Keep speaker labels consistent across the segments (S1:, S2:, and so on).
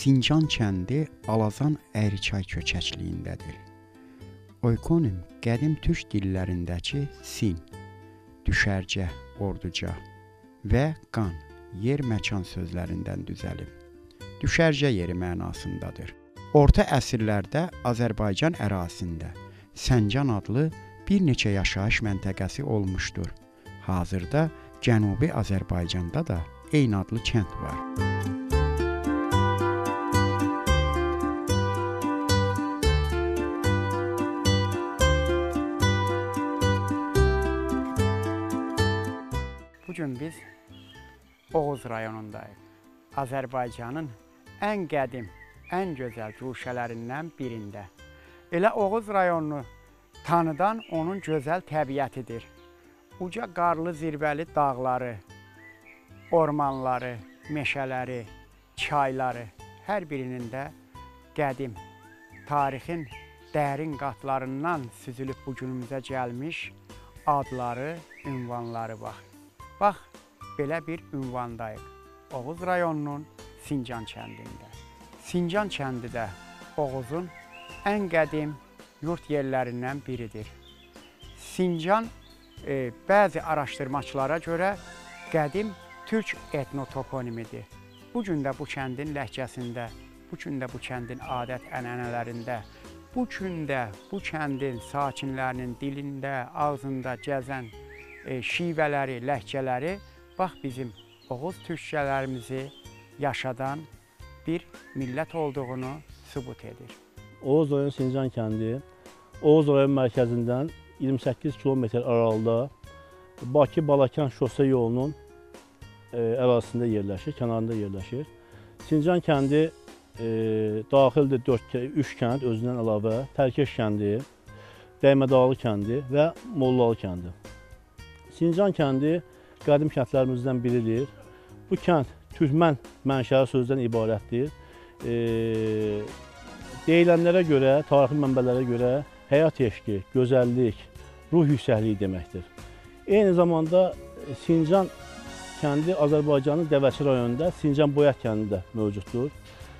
S1: Sincan kəndi Alazan Əyriçay köçəkliyindədir. Oikonim qədim türk dillərindəki sin, düşərgə, orduca və qan, yer, məkan sözlərindən düzəlib. Düşərgə yeri mənasındadır. Orta əsrlərdə Azərbaycan ərazisində Səncan adlı bir neçə yaşayış məntəqəsi olmuşdur. Hazırda Cənubi Azərbaycanda da eyni adlı kənd var. Bugün biz Oğuz rayonundayıq. Azərbaycanın ən qədim, ən gözəl guşələrindən birində. Elə Oğuz rayonunu tanıdan onun gözəl təbiətidir. Uca qarlı zirvəli dağları, ormanları, meşələri, çayları, hər birinin də qədim, tarixin dərin qatlarından süzülüb bugünümüzə gəlmiş adları, ünvanları var. Bax, belə bir ünvandayıq. Oğuz rayonunun Sincan kəndində. Sincan kəndi də Oğuzun ən qədim yurt yerlərindən biridir. Sincan bəzi araşdırmaçılara görə qədim türk etnotoponimidir. Bugün də bu kəndin ləhcəsində, bugün də bu kəndin adət-ənənələrində, bugün də bu kəndin sakinlərinin dilində, ağzında gəzən şivələri, ləhcələri bax bizim Oğuz türkçələrimizi yaşadan bir millət olduğunu sübut edir.
S2: Oğuz rayon Sincan kəndi Oğuz rayon mərkəzindən 28 kilometr aralıqda Bakı-Balakən şose yolunun ərazisində yerləşir, kənarında yerləşir. Sincan kəndi daxildir 3 kənd özündən əlavə, Tərkeş kəndi, Dəymədağlı kəndi və Mollalı kəndi. Sincan kəndi qədim kəndlərimizdən biridir. Bu kənd türkmən mənşəli sözdən ibarətdir. Deyilənlərə görə, tarixi mənbələrə görə həyat eşqi, gözəllik, ruh yüksəkliyi deməkdir. Eyni zamanda Sincan kəndi Azərbaycanın Dəvəçi rayonunda Sincan Boyat kəndi də mövcuddur.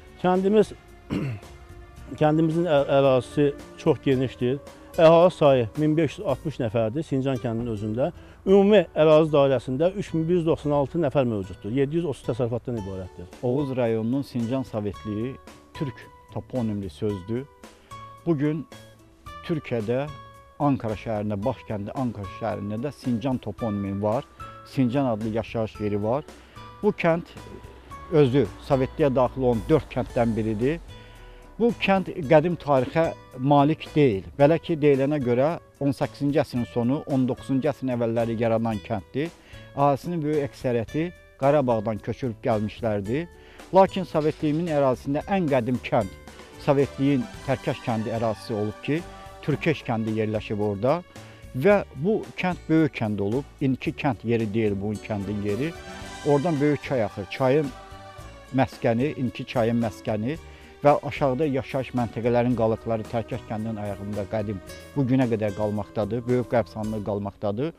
S2: Kəndimizin ərazisi çox genişdir. Əhali sayı 1560 nəfərdir Sincan kəndinin özündə. Ümumi ərazi dairəsində 3196 nəfər mövcuddur. 730 təsərrüfatdan ibarətdir.
S3: Oğuz rayonunun Sincan Sovetliyi türk toponimli sözdür. Bugün Türkiyədə Ankara şəhərində, baş kəndi Ankara şəhərində də Sincan toponimi var. Sincan adlı yaşayış yeri var. Bu kənd özü Sovetliyə daxil olan 4 kənddən biridir. Bu kənd qədim tarixə malik deyil. Belə ki, deyilənə görə 18-ci əsrin sonu, 19-cu əsrin əvvəlləri yaranan kənddir. Əhalisinin böyük əksəriyyəti Qarabağdan köçürüb gəlmişlərdir. Lakin Sovetliyimin ərazisində ən qədim kənd Sovetliyin Tərkeş kəndi ərazisi olub ki, Türkeş kəndi yerləşib orada və bu kənd böyük kənd olub. İndiki kənd yeri deyil bu kəndin yeri. Oradan böyük çay axır. Çayın məskəni, indiki çayın məskəni və aşağıda yaşayış məntəqələrin qalıqları Tərkeş kəndinin ayağında qədim bu günə qədər qalmaqdadır, böyük qəbirstanlığı qalmaqdadır.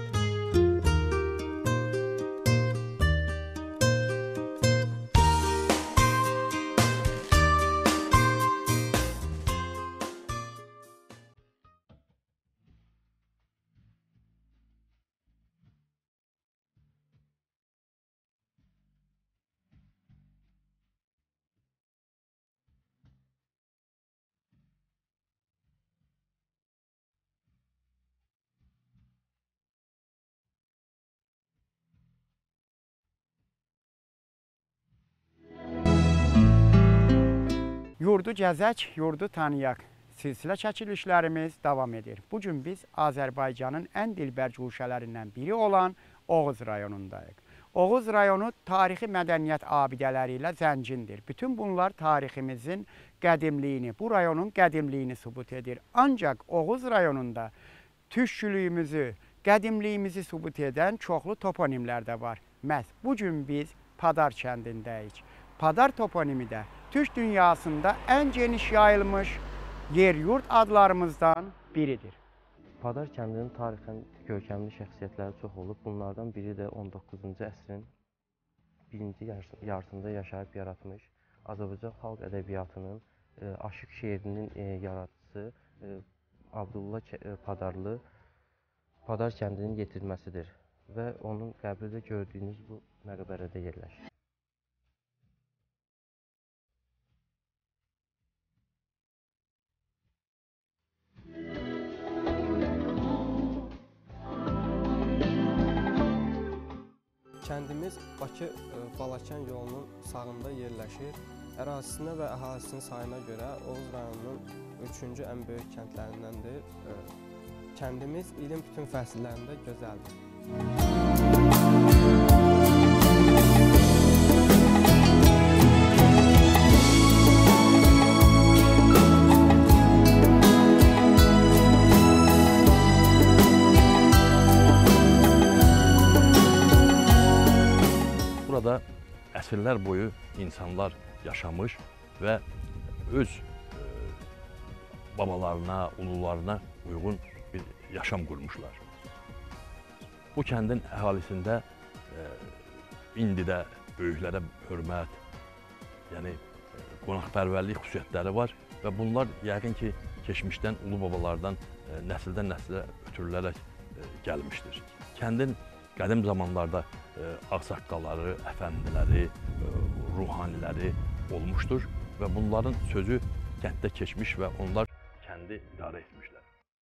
S1: Yurdu gəzək, yurdu tanıyaq. Silsilə çəkilişlərimiz davam edir. Bugün biz Azərbaycanın ən dilbər guşələrindən biri olan Oğuz rayonundayıq. Oğuz rayonu tarixi mədəniyyət abidələri ilə zəngindir. Bütün bunlar tariximizin qədimliyini, bu rayonun qədimliyini sübut edir. Ancaq Oğuz rayonunda türkçülüyümüzü, qədimliyimizi sübut edən çoxlu toponimlər də var. Məhz bugün biz Padar kəndindəyik. Padar toponimi də Türk dünyasında ən geniş yayılmış yer-yurt adlarımızdan biridir.
S4: Padar kəndinin tarixən görkəmli şəxsiyyətləri çox olub. Bunlardan biri də 19-cu əsrin birinci yarısında yaşayıb yaratmış Azərbaycan xalq ədəbiyyatının aşıq şeirinin yaradıcısı Abdulla Padarlı Padar kəndinin yetirməsidir və onun qəbri də gördüyünüz bu məqbərədə yerləşir.
S5: Kəndimiz Bakı-Balakən yolunun sağında yerləşir. Ərazisinə və əhalisinin sayına görə Oğuz rayonunun 3-cü ən böyük kəndlərindəndir. Kəndimiz ilin bütün fəsillərində gözəldir.
S6: Burada əsrlər boyu insanlar yaşamış və öz babalarına, ulularına uyğun bir yaşam qurmuşlar. Bu kəndin əhalisində indi də böyüklərə hörmət, yəni qonaqpərvərlik xüsusiyyətləri var və bunlar yəqin ki, keçmişdən ulu babalardan nəsildən nəsilə ötürülərək gəlmişdir. Kəndin qədim zamanlarda ağsaqqalları, əfəndiləri, ruhaniləri olmuşdur və bunların sözü kənddə keçmiş və onlar kəndi idarə etmişlər.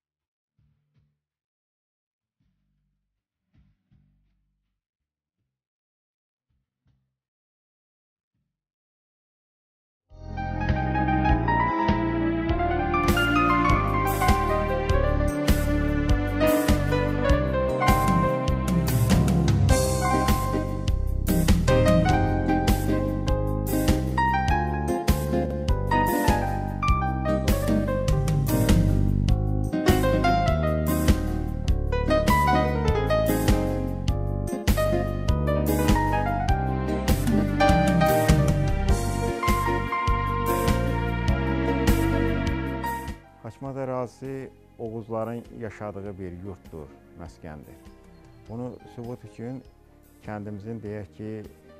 S7: Xaçmaz ərazisi Oğuzların yaşadığı bir yurtdur, məskəndir. Bunu sübut üçün kəndimizin deyək ki,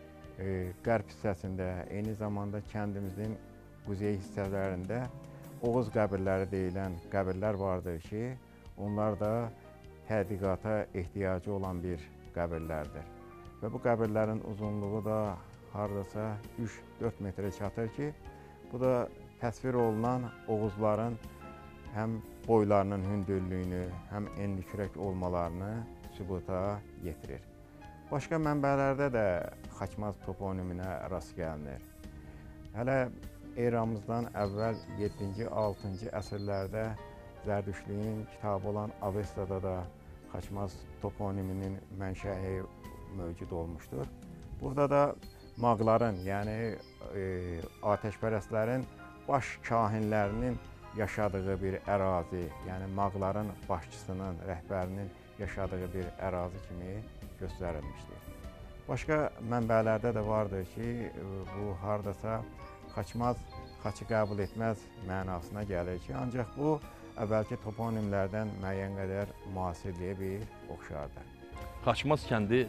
S7: qərb hissəsində, eyni zamanda kəndimizin quzey hissələrində Oğuz qəbirləri deyilən qəbirlər vardır ki, onlar da tədqiqata ehtiyacı olan bir qəbirlərdir. Və bu qəbirlərin uzunluğu da hardasa 3-4 metrə çatır ki, bu da təsvir olunan Oğuzların həm boylarının hündürlüyünü, həm enlikürək olmalarını sübuta yetirir. Başqa mənbələrdə də Xaçmaz toponiminə rast gəlinir. Hələ eramızdan əvvəl 7-ci, 6-cı əsrlərdə Zərdüştlüyün kitabı olan Avestada da Xaçmaz toponiminin mənşəyi mövcud olmuşdur. Burada da mağların, yəni atəşpərəstlərin baş kahinlərinin yaşadığı bir ərazi, yəni mağların başçısının, rəhbərinin yaşadığı bir ərazi kimi göstərilmişdir. Başqa mənbələrdə də vardır ki, bu hardasa Xaçmaz, Xaçı qəbul etməz mənasına gəlir ki, ancaq bu əvvəlki toponimlərdən müəyyən qədər müasirliyə bir oxşardır.
S6: Xaçmaz kəndi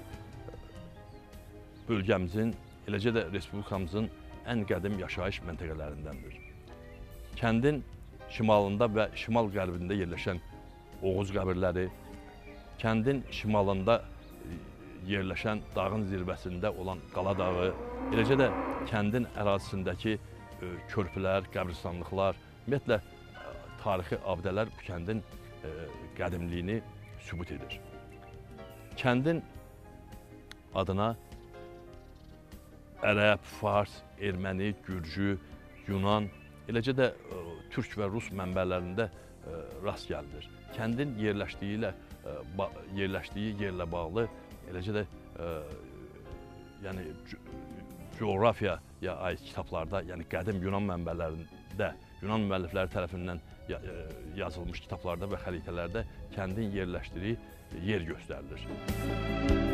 S6: bölgəmizin, eləcə də respublikamızın ən qədim yaşayış məntəqələrindəndir. Kəndin şimalında və şimal-qərbində yerləşən Oğuz qəbirləri, kəndin şimalında yerləşən dağın zirvəsində olan Qala dağı, eləcə də kəndin ərazisindəki körpülər, qəbristanlıqlar, ümumiyyətlə tarixi abidələr bu kəndin qədimliyini sübut edir. Kəndin adına ərəb, fars, erməni, gürcü, yunan, eləcə də türk və rus mənbələrində rast gəlinir. Kəndin yerləşdiyi yerlə bağlı, eləcə də yəni coğrafiyaya aid kitablarda, yəni qədim Yunan mənbələrində, Yunan müəllifləri tərəfindən yazılmış kitablarda və xəritələrdə kəndin yerləşdiyi yer göstərilir.